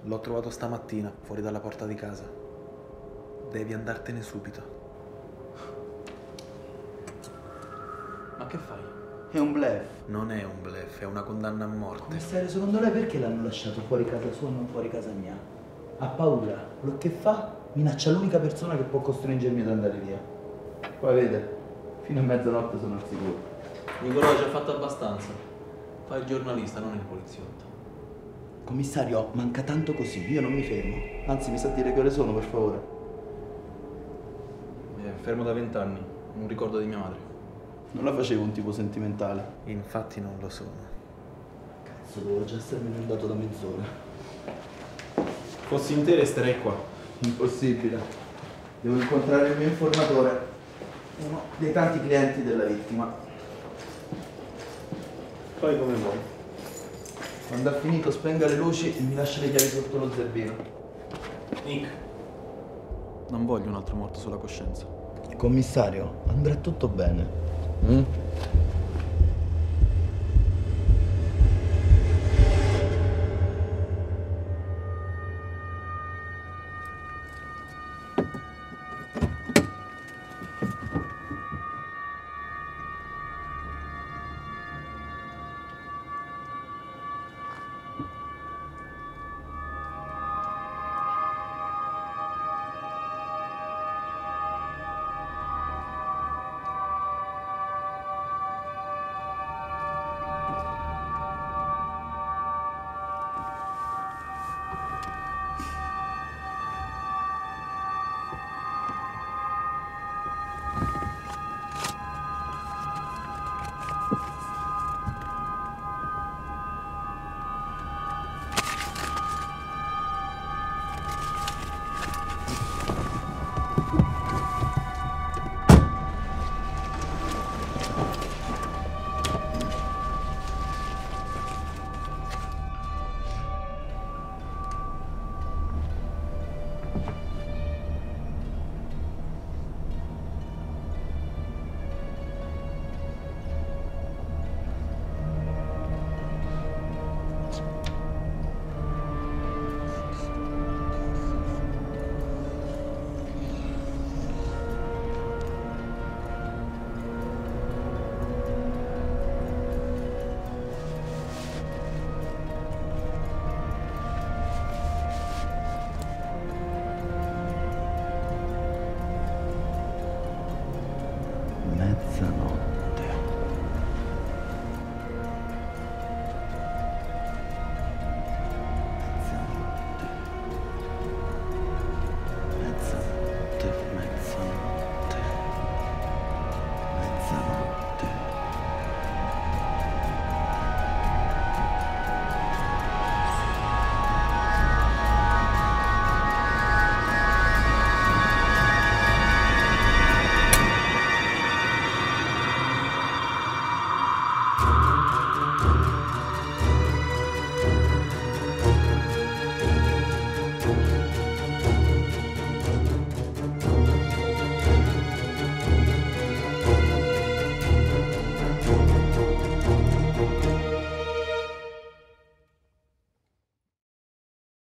L'ho trovato stamattina, fuori dalla porta di casa. Devi andartene subito. Ma che fai? È un bluff. Non è un bluff, è una condanna a morte. Commissario, secondo lei perché l'hanno lasciato fuori casa sua e non fuori casa mia? Ha paura. Quello che fa minaccia l'unica persona che può costringermi ad andare via. Poi vede, fino a mezzanotte sono al sicuro. Nicolò ci ha fatto abbastanza. Fai il giornalista, non il poliziotto. Commissario, manca tanto così, io non mi fermo. Anzi, mi sa dire che ore sono, per favore. Fermo da 20 anni, un ricordo di mia madre. Non la facevo un tipo sentimentale. Infatti non lo sono. Cazzo, dovevo già essermene andato da mezz'ora. Fossi in te resterei qua. Impossibile. Devo incontrare il mio informatore, uno dei tanti clienti della vittima. Fai come vuoi. Quando ha finito spenga le luci e mi lascia le chiavi sotto lo zerbino. Nick, non voglio un altro morto sulla coscienza. Commissario, andrà tutto bene.